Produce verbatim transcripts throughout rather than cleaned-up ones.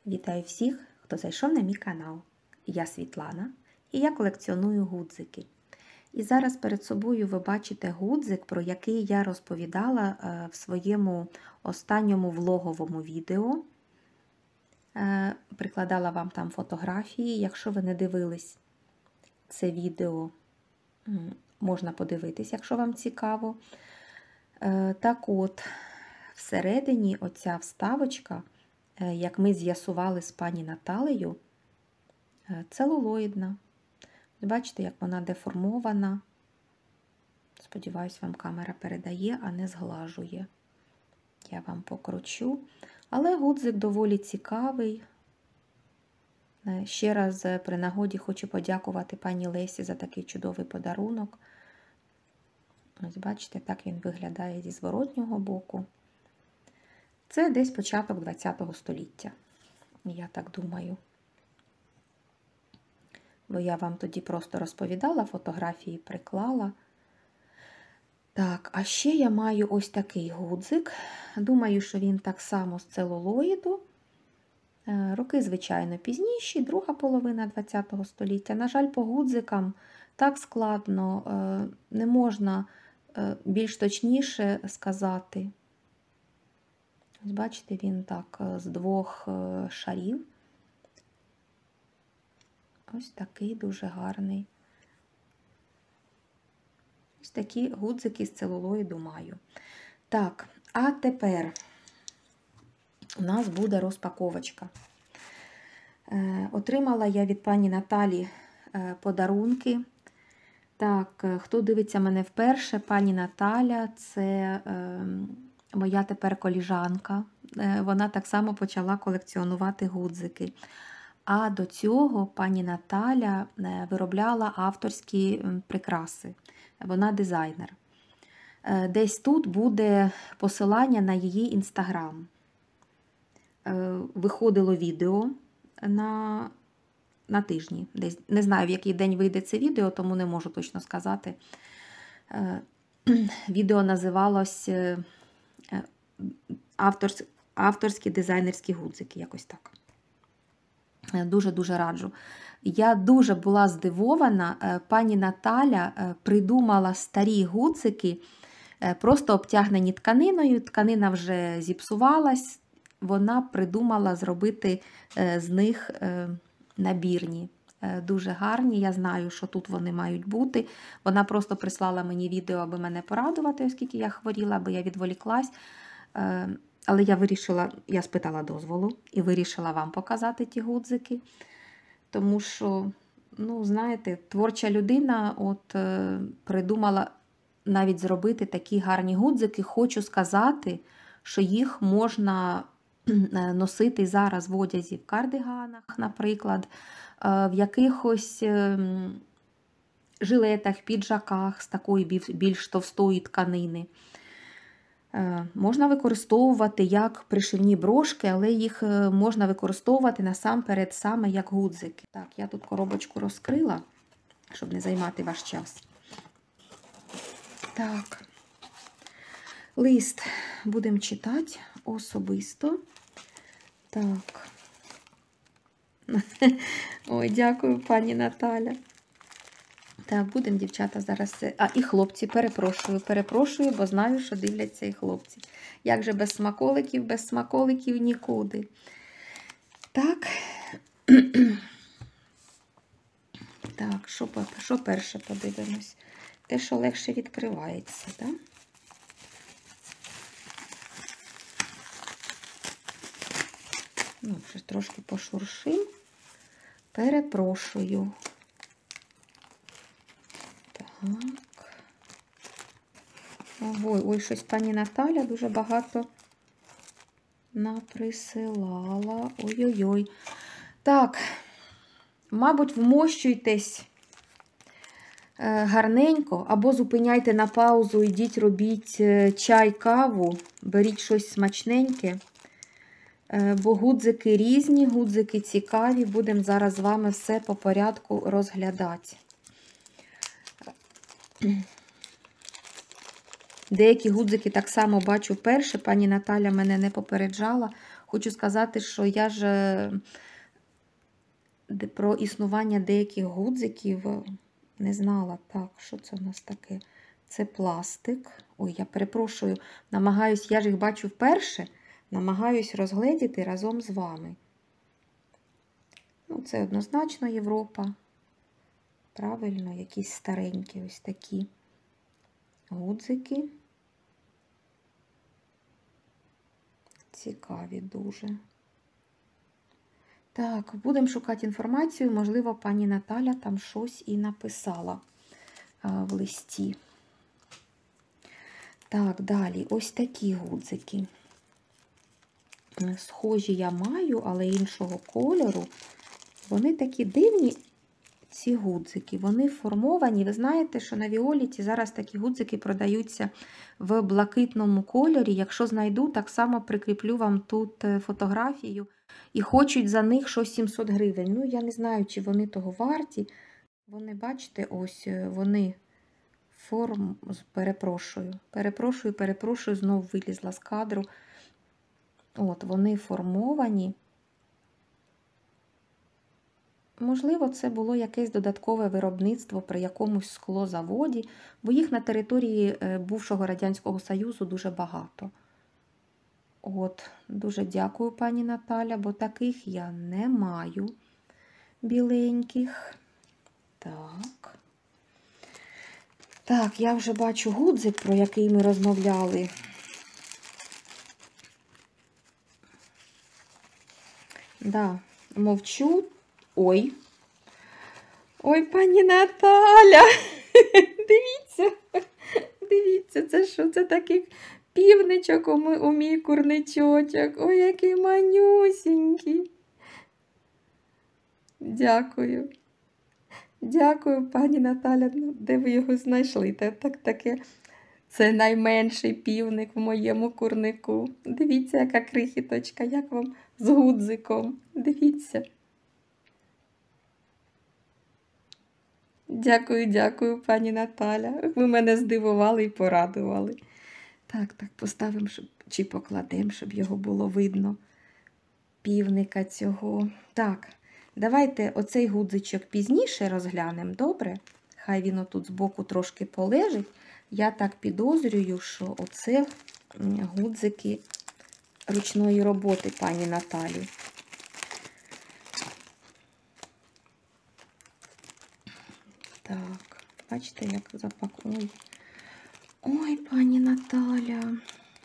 Вітаю всіх, хто зайшов на мій канал. Я Світлана і я колекціоную гудзики. І зараз перед собою ви бачите гудзик, про який я розповідала в своєму останньому влоговому відео. Прикладала вам там фотографії. Якщо ви не дивились це відео, можна подивитись, якщо вам цікаво. Так от, всередині оця вставочка, як ми з'ясували з пані Наталею, целулоїдна. Бачите, як вона деформована. Сподіваюсь, вам камера передає, а не зглажує. Я вам покручу. Але гудзик доволі цікавий. Ще раз при нагоді хочу подякувати пані Лесі за такий чудовий подарунок. Ось бачите, так він виглядає зі зворотнього боку. Це десь початок ХХ століття, я так думаю. Бо я вам тоді просто розповідала, фотографії приклала. Так, а ще я маю ось такий гудзик. Думаю, що він так само з целулоїду. Роки, звичайно, пізніші, друга половина ХХ століття. На жаль, по гудзикам так складно, не можна більш точніше сказати. Ось бачите, він так з двох шарів. Ось такий дуже гарний. Ось такі гудзики з целулоїду маю. Так, а тепер у нас буде розпаковочка. Е, отримала я від пані Наталі е, подарунки. Так, хто дивиться мене вперше, пані Наталя, це е, моя тепер коліжанка. Е, вона так само почала колекціонувати гудзики. А до цього пані Наталя виробляла авторські прикраси. Вона дизайнер. Десь тут буде посилання на її інстаграм. Виходило відео на, на тижні. Десь, не знаю, в який день вийде це відео, тому не можу точно сказати. Відео називалось «Авторські, авторські дизайнерські гудзики», якось так. Дуже-дуже раджу. Я дуже була здивована, пані Наталя придумала старі гудзики, просто обтягнені тканиною, тканина вже зіпсувалась, вона придумала зробити з них набірні. Дуже гарні, я знаю, що тут вони мають бути. Вона просто прислала мені відео, аби мене порадувати, оскільки я хворіла, аби я відволіклась. Але я вирішила, я спитала дозволу і вирішила вам показати ті гудзики. Тому що, ну, знаєте, творча людина от е, придумала навіть зробити такі гарні гудзики. Хочу сказати, що їх можна носити зараз в одязі в кардиганах, наприклад, е, в якихось е, жилетах, піджаках з такої більш товстої тканини. Можна використовувати як пришивні брошки, але їх можна використовувати насамперед саме як гудзики. Так, я тут коробочку розкрила, щоб не займати ваш час. Так, лист будемо читати особисто. Так. Ой, дякую, пані Наталя. Так, будемо, дівчата, зараз це... А, і хлопці, перепрошую, перепрошую, бо знаю, що дивляться і хлопці. Як же без смаколиків, без смаколиків нікуди. Так. Так, що, що перше подивимось? Те, що легше відкривається, так? Ну, вже трошки пошуршим. Перепрошую. Так. Ой, ой, щось пані Наталя дуже багато наприсилала. Ой-ой-ой. Так, мабуть, вмощуйтесь гарненько, або зупиняйте на паузу, йдіть, робіть чай, каву, беріть щось смачненьке, бо гудзики різні, гудзики цікаві. Будемо зараз з вами все по порядку розглядати. Деякі гудзики так само бачу вперше. Пані Наталя мене не попереджала. Хочу сказати, що я ж про існування деяких гудзиків не знала. Так, що це у нас таке? Це пластик. Ой, я перепрошую, намагаюсь, я ж їх бачу вперше, намагаюсь розгледіти разом з вами. Ну, це однозначно Європа. Правильно, якісь старенькі ось такі гудзики. Цікаві дуже. Так, будемо шукати інформацію. Можливо, пані Наталя там щось і написала а, в листі. Так, далі. Ось такі гудзики. Схожі я маю, але іншого кольору. Вони такі дивні, ці гудзики. Вони формовані. Ви знаєте, що на Віоліті зараз такі гудзики продаються в блакитному кольорі. Якщо знайду, так само прикріплю вам тут фотографію. І хочуть за них щось сімсот гривень. Ну, я не знаю, чи вони того варті. Вони, бачите, ось вони форм... Перепрошую. Перепрошую, перепрошую, знов вилізла з кадру. От, вони формовані. Можливо, це було якесь додаткове виробництво при якомусь склозаводі, бо їх на території бувшого Радянського Союзу дуже багато. От, дуже дякую, пані Наталя, бо таких я не маю біленьких. Так. Так, я вже бачу гудзик, про який ми розмовляли. Да, мовчу. Ой. Ой, пані Наталя. Дивіться. Дивіться, це що? Це такий півничок у, мій, у мій курничочок. Ой, який манюсінький. Дякую. Дякую, пані Наталя. Ну, де ви його знайшли? Так, так, таке. Це найменший півник в моєму курнику. Дивіться, яка крихіточка, як вам з гудзиком. Дивіться. Дякую, дякую, пані Наталя. Ви мене здивували і порадували. Так, так, поставимо, щоб, чи покладемо, щоб його було видно. Півника цього. Так, давайте оцей гудзичок пізніше розглянемо, добре? Хай він отут збоку трошки полежить. Я так підозрюю, що оце гудзики ручної роботи пані Наталі. Так, бачите, як запакую. Ой, пані Наталя.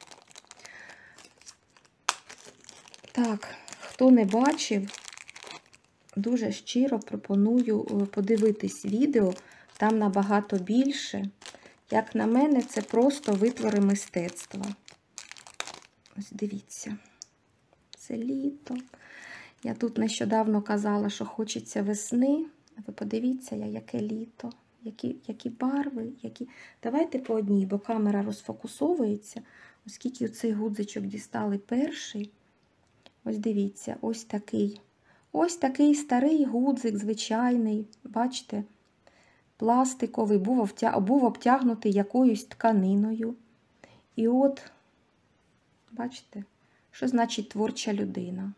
Так, хто не бачив, дуже щиро пропоную подивитись відео. Там набагато більше. Як на мене, це просто витвори мистецтва. Ось дивіться. Це літо. Я тут нещодавно казала, що хочеться весни. Ви подивіться, яке літо. Які, які барви, які... Давайте по одній, бо камера розфокусовується. Оскільки цей гудзичок дістали перший. Ось дивіться, ось такий. Ось такий старий гудзик, звичайний. Бачите? Пластиковий, був, обтя... був обтягнутий якоюсь тканиною. І от, бачите, що значить творча людина.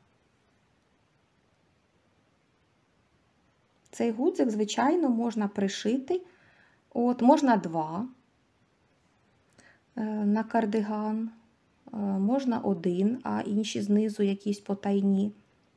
Цей гудзик, звичайно, можна пришити. От, можна два на кардиган, можна один, а інші знизу якісь потайні.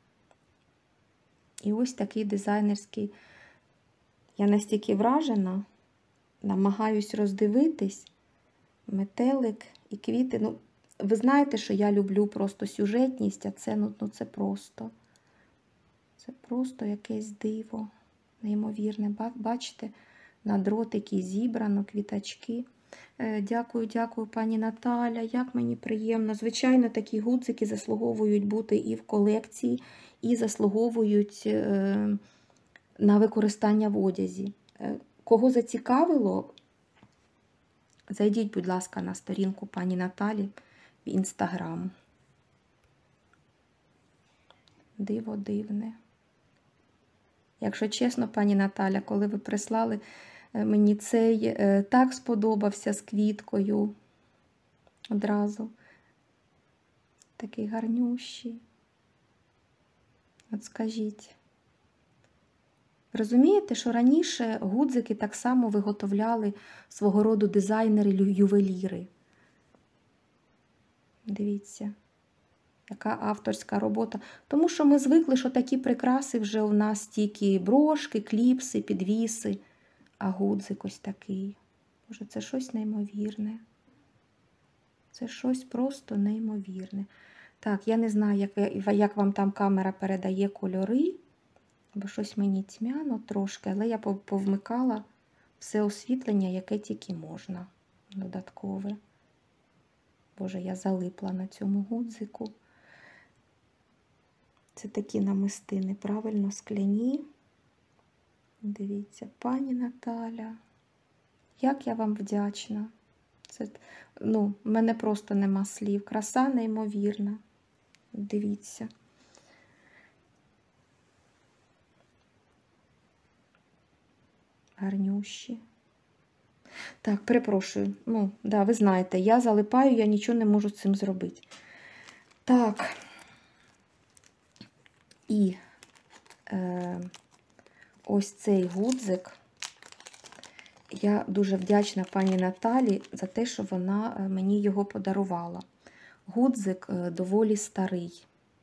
І ось такий дизайнерський. Я настільки вражена, намагаюсь роздивитись. Метелик і квіти. Ну, ви знаєте, що я люблю просто сюжетність, а це, ну, ну, це просто. Це просто якесь диво. Неймовірне. Бачите, на дротики зібрано, квіточки. Дякую, дякую, пані Наталя. Як мені приємно. Звичайно, такі гудзики заслуговують бути і в колекції, і заслуговують на використання в одязі. Кого зацікавило, зайдіть, будь ласка, на сторінку пані Наталі в Інстаграм. Диво дивне. Якщо чесно, пані Наталя, коли ви прислали, мені цей так сподобався з квіткою одразу. Такий гарнющий. От скажіть. Розумієте, що раніше гудзики так само виготовляли свого роду дизайнери-ювеліри. Дивіться, яка авторська робота. Тому що ми звикли, що такі прикраси вже у нас тільки брошки, кліпси, підвіси, а гудзик ось такий. Боже, це щось неймовірне. Це щось просто неймовірне. Так, я не знаю, як, як вам там камера передає кольори, бо щось мені тьмяно трошки, але я повмикала все освітлення, яке тільки можна, додаткове. Боже, я залипла на цьому гудзику. Це такі намистини, правильно, скляні. Дивіться, пані Наталя, як я вам вдячна. Це, ну, в мене просто нема слів. Краса неймовірна. Дивіться. Гарнющі. Так, перепрошую. Ну, да, ви знаєте, я залипаю, я нічого не можу з цим зробити. Так. І е, ось цей гудзик. Я дуже вдячна пані Наталі за те, що вона мені його подарувала. Гудзик доволі старий.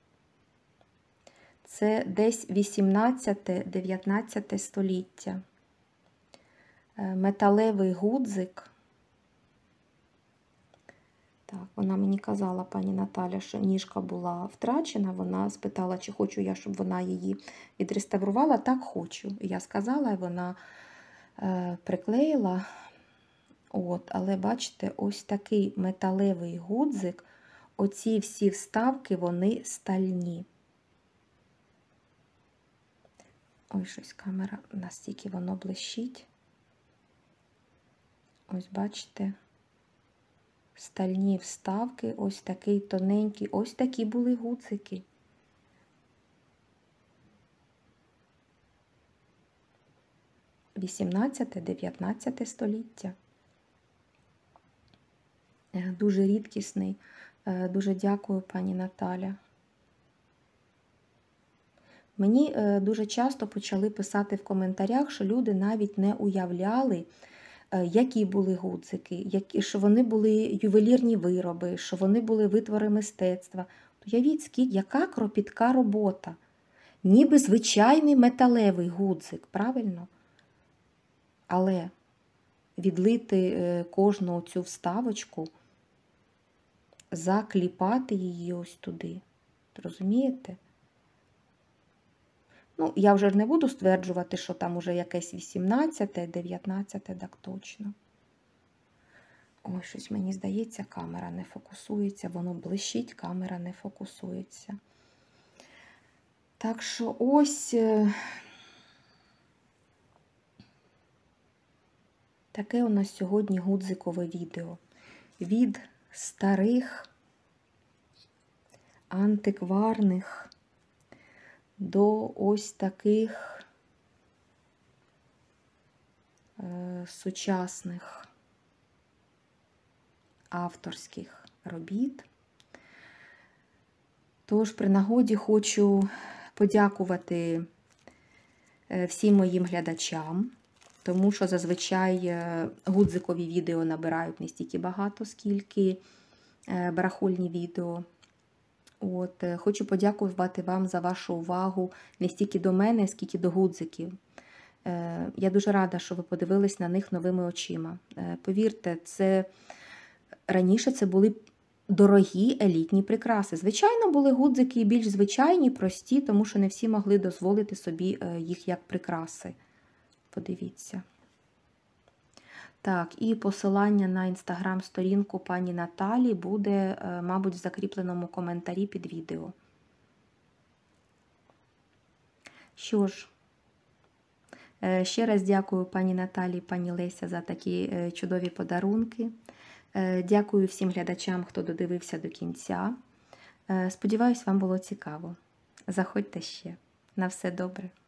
Це десь вісімнадцяте-дев'ятнадцяте століття. Металевий гудзик. Так, вона мені казала, пані Наталя, що ніжка була втрачена. Вона спитала, чи хочу я, щоб вона її відреставрувала. Так, хочу. Я сказала, і вона е, приклеїла. От, але бачите, ось такий металевий гудзик. Оці всі вставки, вони стальні. Ой, щось камера, настільки воно блищить. Ось бачите, стальні вставки, ось такий тоненький, ось такі були гудзики. вісімнадцяте-дев'ятнадцяте століття. Дуже рідкісний. Дуже дякую, пані Наталя. Мені дуже часто почали писати в коментарях, що люди навіть не уявляли, які були гудзики, які, що вони були ювелірні вироби, що вони були витвори мистецтва. Уявіть, скільки, яка кропітка робота. Ніби звичайний металевий гудзик, правильно? Але відлити кожну цю вставочку, закліпати її ось туди. Розумієте? Ну, я вже не буду стверджувати, що там уже якесь вісімнадцяте, дев'ятнадцяте, так точно. Ой, щось мені здається, камера не фокусується, воно блищить, камера не фокусується. Так що ось таке у нас сьогодні гудзикове відео. Від старих, антикварних до ось таких е, сучасних авторських робіт. Тож при нагоді хочу подякувати всім моїм глядачам, тому що зазвичай гудзикові відео набирають не стільки багато, скільки барахольні відео. От, хочу подякувати вам за вашу увагу не стільки до мене, скільки до гудзиків. Я дуже рада, що ви подивились на них новими очима. Повірте, це раніше це були дорогі елітні прикраси. Звичайно, були гудзики більш звичайні, прості, тому що не всі могли дозволити собі їх як прикраси. Подивіться. Так, і посилання на інстаграм-сторінку пані Наталі буде, мабуть, в закріпленому коментарі під відео. Що ж, ще раз дякую пані Наталі і пані Леся за такі чудові подарунки. Дякую всім глядачам, хто додивився до кінця. Сподіваюсь, вам було цікаво. Заходьте ще. На все добре.